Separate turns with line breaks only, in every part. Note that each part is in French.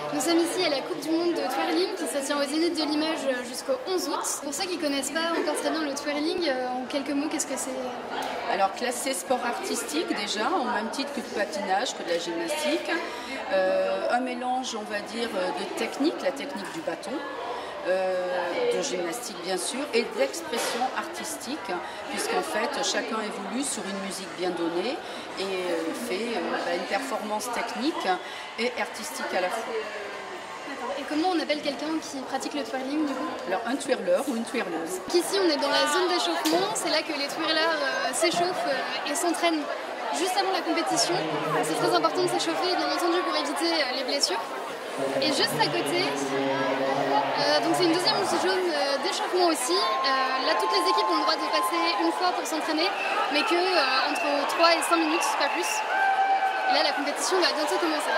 Nous sommes ici à la Coupe du Monde de twirling qui se tient au Zénith de Limoges jusqu'au 11 août. Pour ceux qui ne connaissent pas encore très bien le twirling, en quelques mots, qu'est-ce que c'est?
Alors classé sport artistique déjà, au même titre que du patinage, que de la gymnastique. Un mélange, on va dire, de technique, la technique du bâton. De gymnastique bien sûr et d'expression artistique puisqu'en fait chacun évolue sur une musique bien donnée et fait une performance technique et artistique à la fois.
Et comment on appelle quelqu'un qui pratique le twirling du coup?
Alors un twirleur ou une twirleuse.
Ici on est dans la zone d'échauffement, c'est là que les twirlers s'échauffent et s'entraînent juste avant la compétition. C'est très important de s'échauffer bien entendu pour éviter les blessures. Et juste à côté, donc c'est une deuxième zone d'échauffement aussi. Là, toutes les équipes ont le droit de passer une fois pour s'entraîner, mais que entre 3 et 5 minutes, pas plus. Et là, la compétition va bientôt commencer.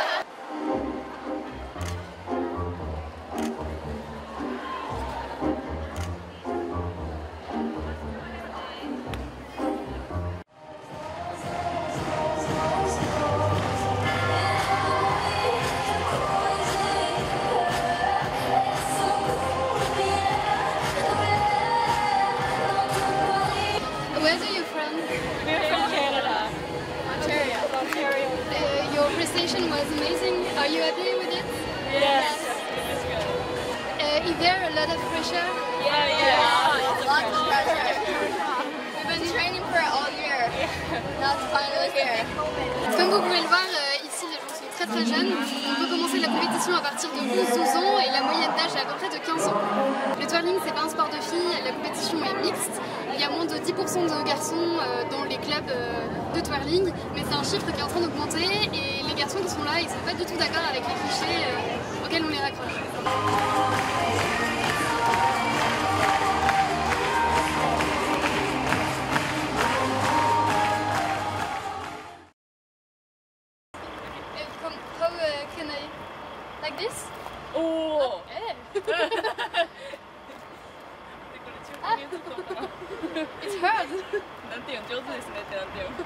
Where are you from?
We're from Canada.
Ontario.
Ontario.
Your prestation was amazing. Are you happy with it?
Yes. It was good.
Is there a lot of pressure?
Yeah.
Lots of pressure. We've been training for it all year. Now it's finally here.
Comme vous pouvez le voir, ici les gens sont très très jeunes. On peut commencer la compétition à partir de 11-12 ans et la moyenne d'âge est à peu près de 15 ans. Le twirling c'est pas un sport de filles, la compétition est mixte. Il y a moins de 10% de garçons dans les clubs de twirling, mais c'est un chiffre qui est en train d'augmenter et les garçons qui sont là, ils sont pas du tout d'accord avec les clichés auxquels on les raccroche. How can I... like this?
Oh.
It's hard!
なんていうの上手ですねってなんていうの